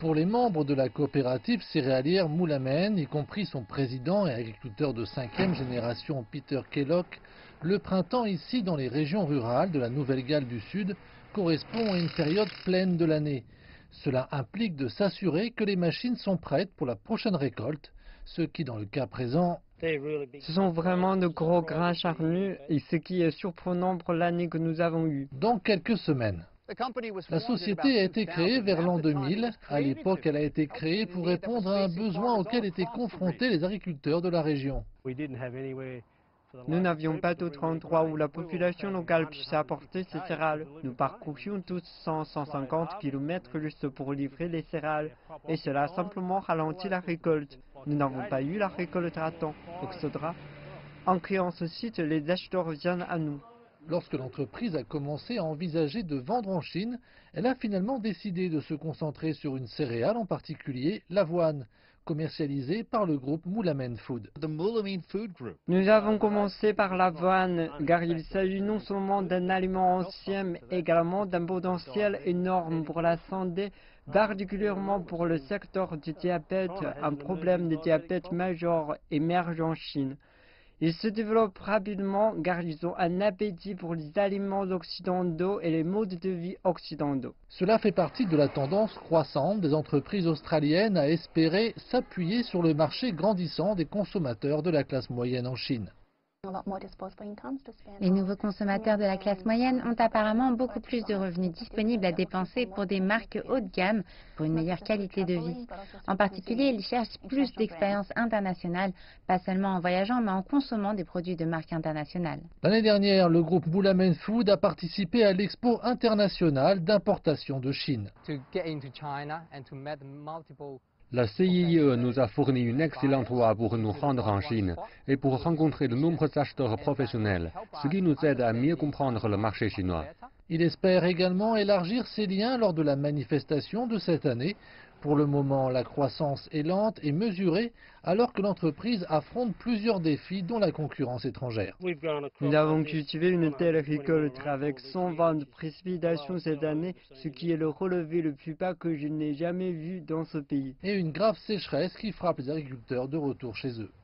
Pour les membres de la coopérative céréalière Moulamen, y compris son président et agriculteur de 5e génération Peter Kellogg, le printemps ici dans les régions rurales de la Nouvelle-Galles du Sud correspond à une période pleine de l'année. Cela implique de s'assurer que les machines sont prêtes pour la prochaine récolte, ce qui dans le cas présent... Ce sont vraiment de gros grains charnus et ce qui est surprenant pour l'année que nous avons eue. Dans quelques semaines. La société a été créée vers l'an 2000. À l'époque, elle a été créée pour répondre à un besoin auquel étaient confrontés les agriculteurs de la région. Nous n'avions pas d'autre endroit où la population locale puisse apporter ses céréales. Nous parcourions tous 150 km juste pour livrer les céréales. Et cela a simplement ralenti la récolte. Nous n'avons pas eu la récolte à temps, etc. En créant ce site, les acheteurs viennent à nous. Lorsque l'entreprise a commencé à envisager de vendre en Chine, elle a finalement décidé de se concentrer sur une céréale, en particulier l'avoine, commercialisée par le groupe Moulamen Food. Nous avons commencé par l'avoine, car il s'agit non seulement d'un aliment ancien, mais également d'un potentiel énorme pour la santé, particulièrement pour le secteur du diabète. Un problème de diabète majeur émerge en Chine. Ils se développent rapidement car ils ont un appétit pour les aliments occidentaux et les modes de vie occidentaux. Cela fait partie de la tendance croissante des entreprises australiennes à espérer s'appuyer sur le marché grandissant des consommateurs de la classe moyenne en Chine. Les nouveaux consommateurs de la classe moyenne ont apparemment beaucoup plus de revenus disponibles à dépenser pour des marques haut de gamme pour une meilleure qualité de vie. En particulier, ils cherchent plus d'expériences internationales, pas seulement en voyageant, mais en consommant des produits de marque internationale. L'année dernière, le groupe Moulamen Food a participé à l'Expo internationale d'importation de Chine. La CIE nous a fourni une excellente voie pour nous rendre en Chine et pour rencontrer de nombreux acheteurs professionnels, ce qui nous aide à mieux comprendre le marché chinois. Il espère également élargir ses liens lors de la manifestation de cette année. Pour le moment, la croissance est lente et mesurée alors que l'entreprise affronte plusieurs défis dont la concurrence étrangère. Nous avons cultivé une telle récolte avec 120 de précipitations cette année, ce qui est le relevé le plus bas que je n'ai jamais vu dans ce pays. Et une grave sécheresse qui frappe les agriculteurs de retour chez eux.